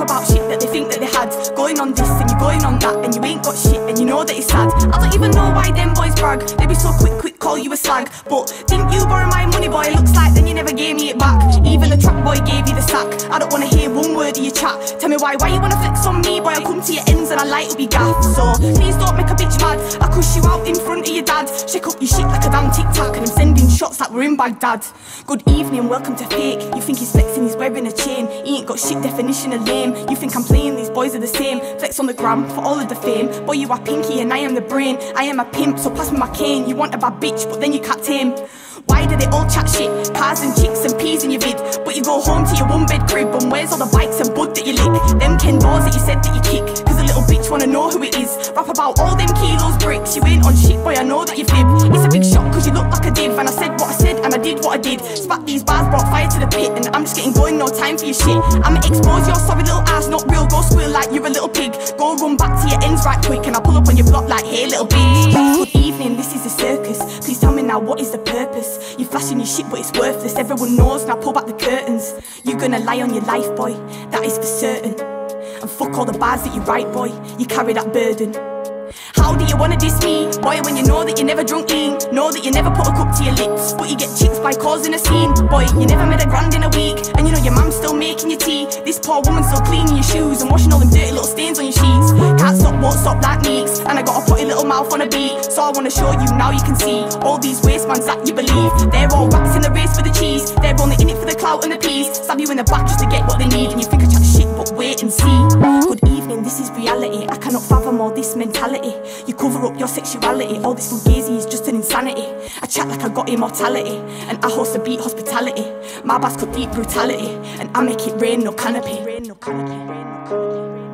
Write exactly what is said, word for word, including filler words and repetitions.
about shit that they think that they had. Going on this and you're going on that, and you ain't got shit and you know that it's sad. I don't even know why them boys brag. They be so quick, quick call you a slag. But didn't you borrow my money, boy? Looks like then you never gave me it back. Even the trap boy gave you the sack. I don't wanna hear one word of your chat. Tell me why, why you wanna flex on me, boy? I'll come to your ends and I light up your gaff. So please don't make a bitch mad. I cuss you out in front of your dad. Shake up your shit like a damn tic-tac, and I'm sending shots like we're in Baghdad. Good evening, welcome to fake. You think he's flexing, he's wearing a chain. He ain't got shit definition of lame. You think I'm playing, these boys are the same. Flex on the gram for all of the fame. Boy, you are pinky and I am the brain. I am a pimp, so pass me my cane. You want a bad bitch, but then you can't tame. Why do they all chat shit? Cars and chicks and peas in your vid, but you go home to your one bed crib, and where's all the bikes and bud that you lick? Them Ken doors that you said that you kick, cause a little bitch wanna know who it is. Rap about all them kilos bricks. You ain't on shit, boy, I know that you fib. It's a big shock cause you look like a div, and I said what I said and I did what I did. Spat these bars, brought fire to the pit, and I'm just getting going, no time for your shit. I'ma expose your sorry little ass, not real, go squeal like you're a little pig. Go run back to your ends right quick, and I pull up on your block like, hey little bitch. Good evening, this is a circus. Please tell me now, what is the purpose? You're flashing your shit but it's worthless. Everyone knows, now pull back the curtains. You're gonna lie on your life, boy, that is for certain. And fuck all the bars that you write, boy, you carry that burden. How do you wanna diss me, boy, when you know that you never drunk lean? Know that you never put a cup to your lips, but you get chicks by causing a scene. Boy, you never made a grand in a week, and you know your mum's still making your tea. This poor woman's still cleaning your shoes and washing all them dirty little stains on your sheets. Can't stop, won't stop like Meeks, and I got a potty little mouth on a beat. So I wanna show you, now you can see all these wastemans that you believe. They're all rats in the race for the cheese. They're only in it for the clout and the peas. Stab you in the back just to get what they need, and you think I chat shit, but wait and see. Good evening, this is reality. I cannot fathom all this mentality. You cover up your sexuality, all this fugazi is just an insanity. I chat like I got immortality, and I host a beat hospitality. My bass cut deep brutality, and I make it rain, no canopy. Rain, no canopy. Rain, no canopy.